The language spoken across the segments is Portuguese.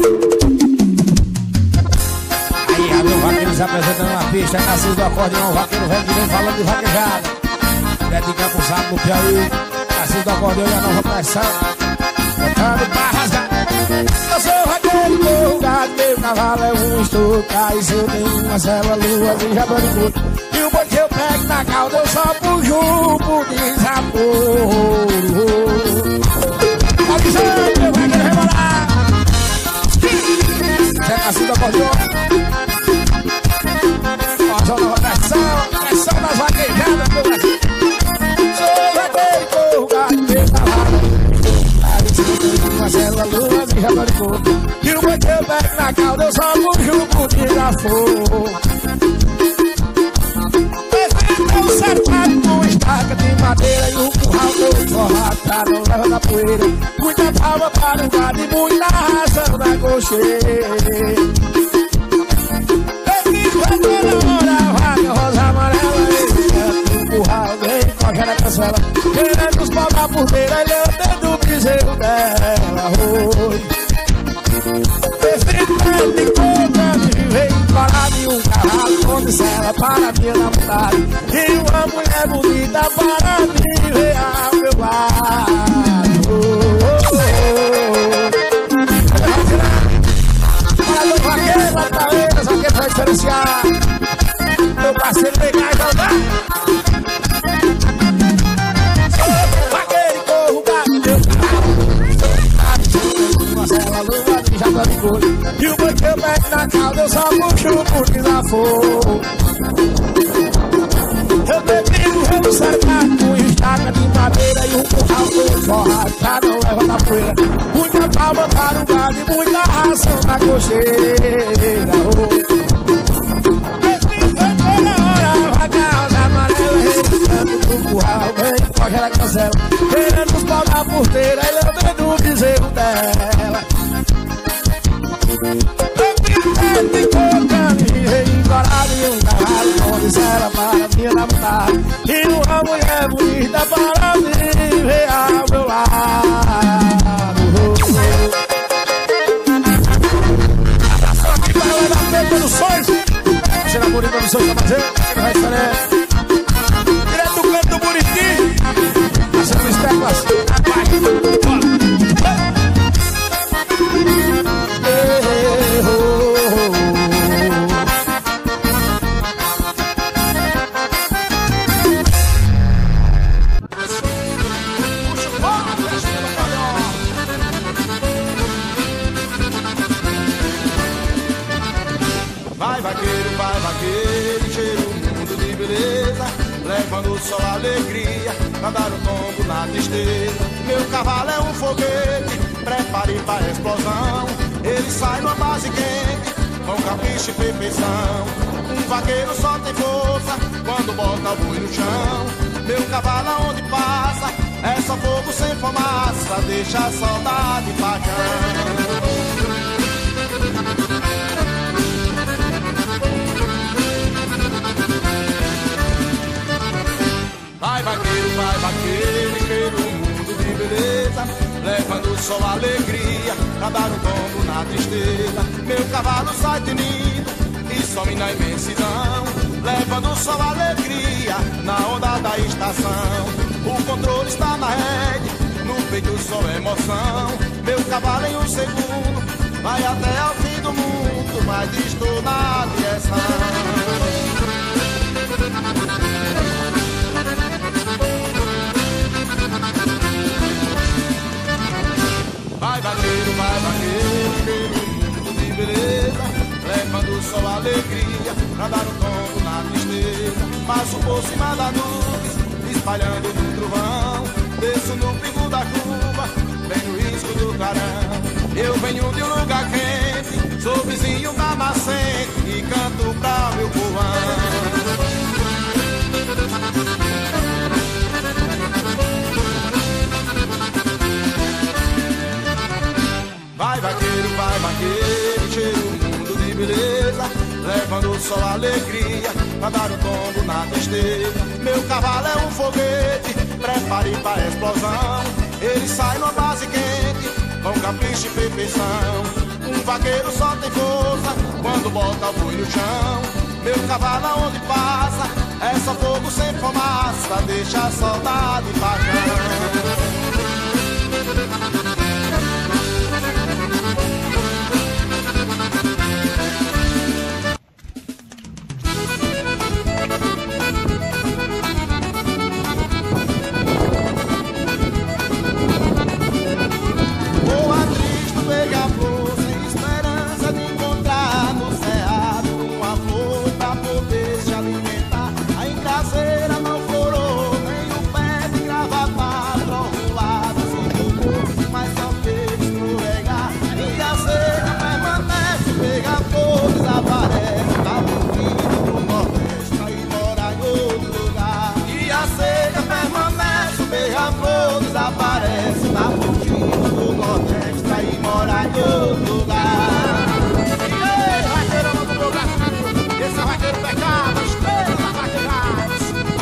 Aí, já viu o vaqueiro se apresentando na pista, Narciso do acordeão, o vaqueiro velho que vem falando de vaquejada. Dedicando pro sábado do Piauí, Narciso do acordeão e a nova pressão. Botando pra rasgar. Eu sou vaqueiro, corro gado, meu cavalo é um estudo. Aí eu tenho uma cela, lua e já tô de curto. E o boi que eu pego na cauda, eu só puxo de desaforo. Pode ser, meu vaqueiro rebolar. Zé Narciso do acordeão. Ó, só nova pressão das vaquejadas, meu Brasil. Sou vaqueiro, corro gado, meu cavalo. Marcela Lua e já marcou. E o boi que eu pego na cauda, eu só puxo de desaforo. Eu cercado com estaca de madeira e um curral todo forrado pra não levar da poeira. Muita palma para o gado e muita ração na cocheira. Vai toda hora, vaca rosa amarela. E o curral vem com aquela cancela. Querendo os pau da porteira, ele é o dedo do bezerro dela. Perfeito de conta, me veio parado em um carrado. Com cela para minha namorada. E uma mulher bonita para me ver ao meu lado. Para do vaqueiro, lá tá vendo, essa aqui vai diferenciar. Meu parceiro vem cá e voltar. Vaqueiro e corro, gato, meu carro. Marcela Lua e já tá de cor. E o boi que eu pego na cauda, eu só puxo por desaforo. Eu bebigo, eu cercado com estaca de madeira e um curral todo forrado pra não levar da poeira. Muita palma para o gado e muita ração na cocheira. Do curral, vem com aquela cancela. Querendo os pau da porteira, ele é o dedo do bezerro dela. Eu me tocando e reencorado em um carrado. Com cela para minha namorada. E uma mulher bonita para me ver ao meu lado. Abraço aqui para ela da P Produções. Será bonito Produções pra fazer? Aqui no restaurante. Direto do canto do Buriti. Acerta os teclas. Vai vaqueiro, encher o mundo de beleza, levando só alegria, pra dar um tombo na tristeza. Meu cavalo é um foguete, prepare pra explosão. Ele sai numa base quente, com capricho e perfeição. Um vaqueiro só tem força, quando bota o boi no chão. Meu cavalo aonde passa, é só fogo sem fumaça, deixa a saudade bacana. Vai vaqueiro, encher o mundo de beleza, levando só alegria, pra dar um tombo na tristeza. Meu cavalo sai tinindo e some na imensidão, levando só alegria, na onda da estação. O controle está na rede, no peito só emoção. Meu cavalo em um segundo, vai até ao fim do mundo, mas estou na direção. Vai vaqueiro, pelo mundo de beleza, levando só alegria, pra dar um tombo na tristeza. Passo por cima das nuvens, espalhando no trovão, desço no pingo da chuva, vem no risco do carão. Eu venho de um lugar quente, sou vizinho da nascente e canto pra meu povão. Vai vaqueiro, encher o mundo de beleza, levando só alegria, pra dar um tombo na tristeza. Meu cavalo é um foguete, prepare pra explosão. Ele sai numa base quente, com capricho e perfeição. Um vaqueiro só tem força quando bota o boi no chão. Meu cavalo aonde passa é só fogo sem fumaça, deixa a saudade e paixão. Desaparece, tá fugindo do Nordeste, pra ir morar em outro lugar. E ei, vaqueirão do meu Brasil, esse é vaqueiro pecado, estrela da vaqueiradas.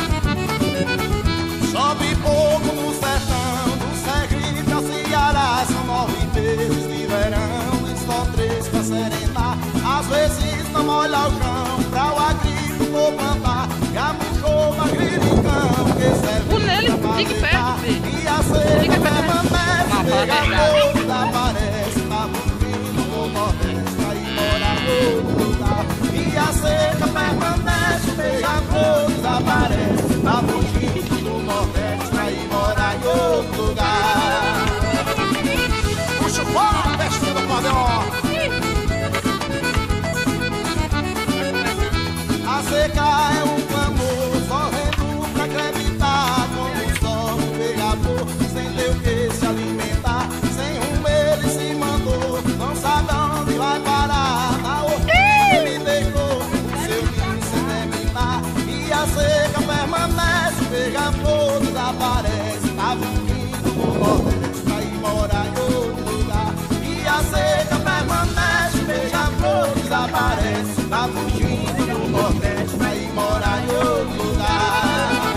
Sobe pouco no sertão, do Sergipe ao Ceará. São 9 meses de verão e só 3 pra serenar. Às vezes não molha o chão, pra o agricultor plantar. E a muxoba grilicão, que serve pra fique perto, filho. e a seca permanece, pega fogo, desaparece, tá fugindo do Nordeste, pra ir morar em outro lugar. E a seca permanece, pega fogo, desaparece, tá fugindo do Nordeste, pra ir morar em outro lugar. Puxa o fogo, bestinha do acordeon. A seca é um clamor, sorrendo pra acreditar, como o sol pegador, sem ter o que se alimentar, sem rumo ele se mandou, não sabe onde vai parar, na orquídea ele deixou o seu ninho sem terminar, e a seca permanece, pega fogo, desaparece, tá fugindo do Nordeste, pra ir morar em outro lugar, e a seca permanece, pega fogo, desaparece, tá fugindo do Nordeste, pra ir morar em outro lugar.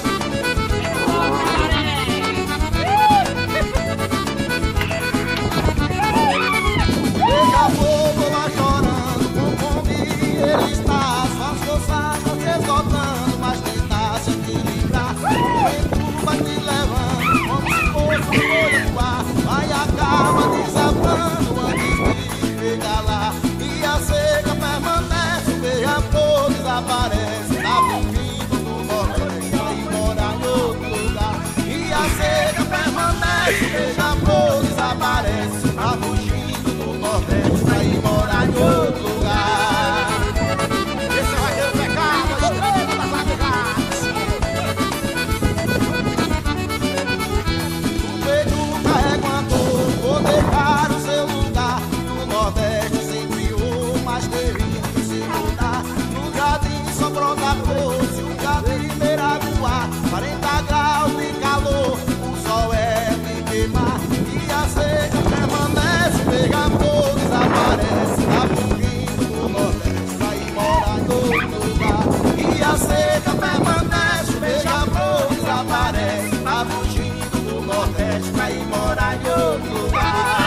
Pega fogo lá chorando, com fome ele está, suas forças se esgotando, mas tentar se equilibrar. O vento vai te levando, como se fosse um olho no ar, vai e acaba desabando antes de chegar lá. E a seca permanece, pega fogo, desaparece, tá fugindo do Nordeste, vai morar em outro lugar. E a seca permanece, pega fogo, desaparece, tá fugindo do Nordeste, vai morar em outro lugar. Esse é o vaqueiro pecado, a estrela das vaqueiradas. O peito carrega uma dor, vou deixar o seu lugar. No Nordeste sempre houve, mas teve que se mudar. No jardim só brota flor, se o jardineiro voar, 40 graus de calor, o sol é de queimar. E a seca permanece, pega fogo, desaparece, tá fugindo do Nordeste, vai morar em outro lugar. E a seca permanece, pega fogo, desaparece, tá fugindo do Nordeste, vai morar em outro lugar.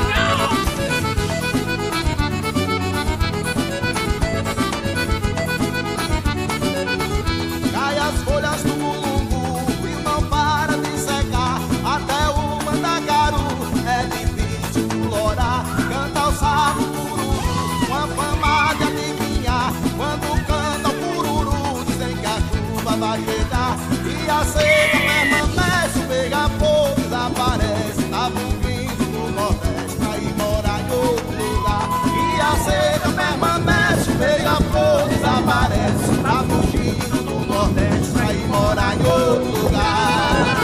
Cai as folhas do mulungu, o frio não para de secar, até o mandacaru é difícil florar. Canta o sapo cururu, uma fama de adivinhar, quando canta o cururu, dizem que a chuva vai chegar. E a seca permanece, pega fogo, desaparece, tá fugindo do Nordeste, vai morar em outro lugar. E a seca permanece, pega fogo, desaparece, tá fugindo do Nordeste, vai morar em outro lugar.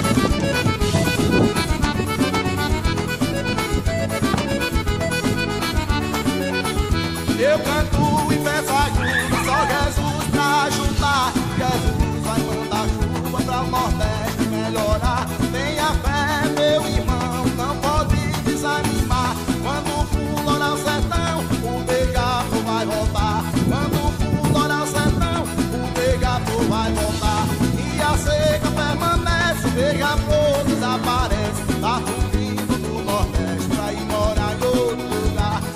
Eu canto e peço ajuda, só Jesus pra ajudar. Jesus vai mandar chuva pra o Nordeste melhorar. Tenha fé, meu irmão, não pode desanimar. Quando for lá no sertão, o beija-flor vai voltar. Quando for lá no sertão, o beija-flor vai voltar. E a seca permanece, o beija-flor desaparece, tá fugindo do Nordeste, pra ir morar em outro lugar.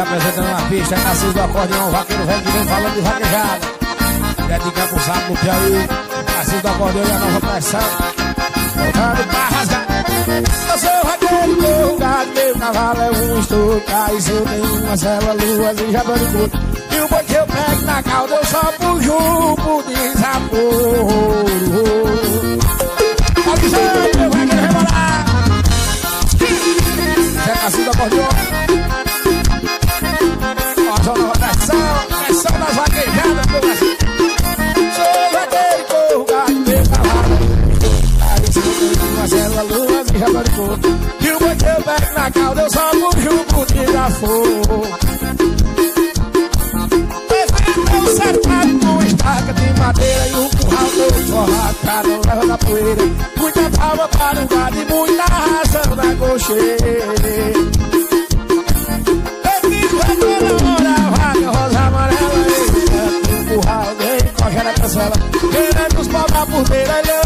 apresentando na pista, Narciso do acordeão, vaqueiro velho que vem falando de vaquejada. Dedica pro sábado no Piauí, Narciso do acordeão e a nova pressão. Voltando pra rasgar. Eu sou vaqueiro, corro gado, meu cavalo é um estudo. Aí se eu tenho uma cela, lua e já tô de curto. E o boi que eu pego na cauda, eu só pro jumbo de desaforo. Avisando, meu vaqueiro rebolar. Zé Narciso do acordeão. Ó, só nova pressão das vaquejadas, meu Brasil. Sou vaqueiro, corro gado, meu cavalo. Aí se eu tenho uma cela, lua e já tô de curto. E o boi que eu pego na cauda, eu só pro jumbo de desaforo. Cercado com estaca de madeira e um curral todo forrado pra não levar da poeira. Muita palma para o gado e muita razão na cocheira. Eu fico aquela hora, vaca rosa amarela. Um curral, nem coxa na cancela. Querendo os pau da porteira, ele